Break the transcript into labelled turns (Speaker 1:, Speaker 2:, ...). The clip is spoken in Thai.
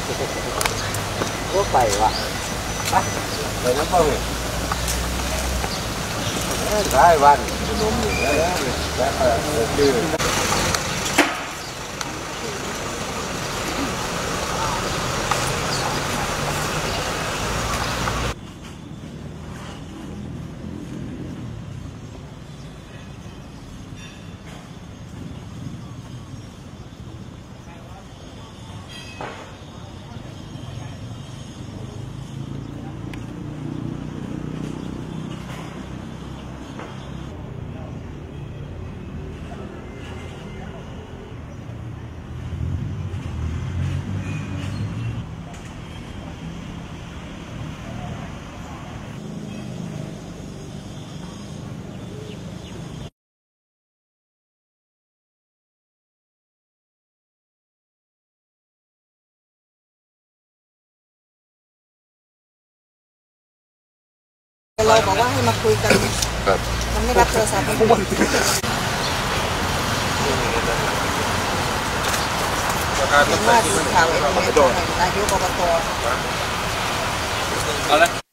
Speaker 1: ก็ไปวะไปน้ำเปล่าได้วันนุ่มอยู่แล้วดื้อ
Speaker 2: เราบอกว่าให้มาคุยกันมันไม่รับโทรศัพท์มันบ่นเห็นว่าดูข่าวเอ็นเอสนายกอบต